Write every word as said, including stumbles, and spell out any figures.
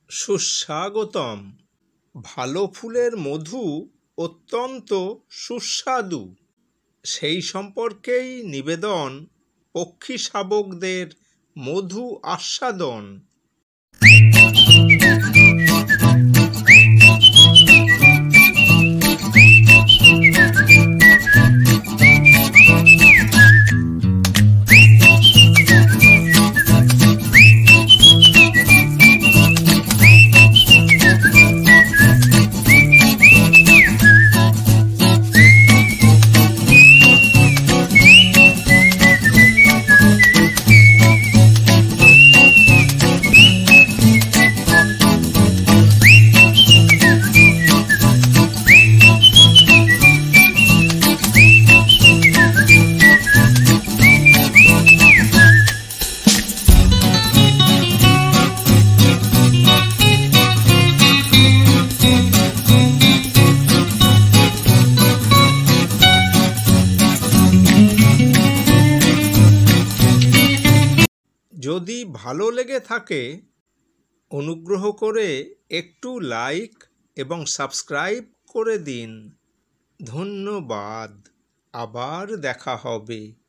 সুস্বাগতম। ভালো ফুলের মধু অত্যন্ত সুস্বাদু, সেই সম্পর্কেই নিবেদন পক্ষী শাবকদের মধু আস্বাদন। যদি ভালো লেগে থাকে অনুগ্রহ করে একটু লাইক এবং সাবস্ক্রাইব করে দিন। ধন্যবাদ। আবার দেখা হবে।